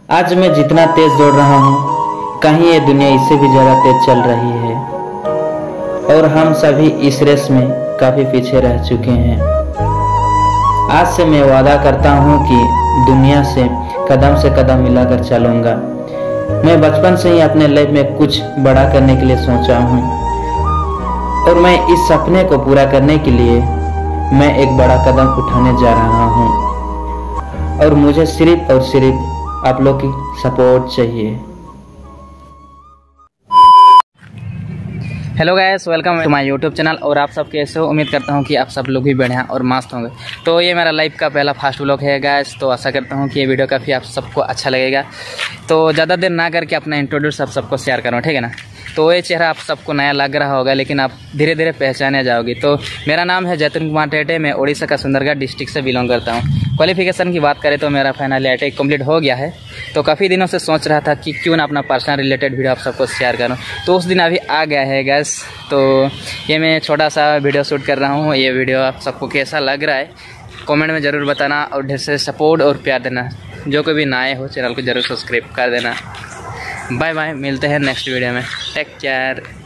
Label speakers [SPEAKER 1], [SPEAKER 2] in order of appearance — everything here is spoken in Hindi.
[SPEAKER 1] आज मैं जितना तेज दौड़ रहा हूँ, कहीं ये दुनिया इससे भी ज़्यादा तेज चल रही है और हम सभी इस रेस में काफ़ी पीछे रह चुके हैं। आज से मैं वादा करता हूँ कि दुनिया से कदम मिलाकर चलूँगा। मैं बचपन से ही अपने लाइफ में कुछ बड़ा करने के लिए सोचा हूँ और मैं इस सपने को पूरा करने के लिए मैं एक बड़ा कदम उठाने जा रहा हूँ और मुझे सिर्फ और सिर्फ आप लोग की सपोर्ट चाहिए।
[SPEAKER 2] Hello guys, welcome to my YouTube channel. और आप सब कैसे हो? उम्मीद करता हूं कि आप सब लोग भी बढ़िया और मस्त होंगे। तो ये मेरा लाइफ का पहला फास्ट व्लॉग है गाइस, तो आशा करता हूं कि ये वीडियो काफ़ी आप सबको अच्छा लगेगा। तो ज़्यादा देर ना करके अपना इंट्रोड्यूस आप सबको शेयर करूँ, ठीक है ना। तो ये चेहरा आप सबको नया लग रहा होगा, लेकिन आप धीरे धीरे पहचाने जाओगे। तो मेरा नाम है जतिन कुमार टेटे, मैं उड़ीसा का सुंदरगढ़ डिस्ट्रिक्ट से बिलोंग करता हूँ। क्वालिफिकेशन की बात करें तो मेरा फाइनल IIT कंप्लीट हो गया है। तो काफ़ी दिनों से सोच रहा था कि क्यों ना अपना पर्सनल रिलेटेड वीडियो आप सबको शेयर करूं, तो उस दिन अभी आ गया है गैस। तो ये मैं छोटा सा वीडियो शूट कर रहा हूं। ये वीडियो आप सबको कैसा लग रहा है कमेंट में ज़रूर बताना और ढेर से सपोर्ट और प्यार देना। जो कोई भी नए हो चैनल को ज़रूर सब्सक्राइब कर देना। बाय बाय, मिलते हैं नेक्स्ट वीडियो में। Take care.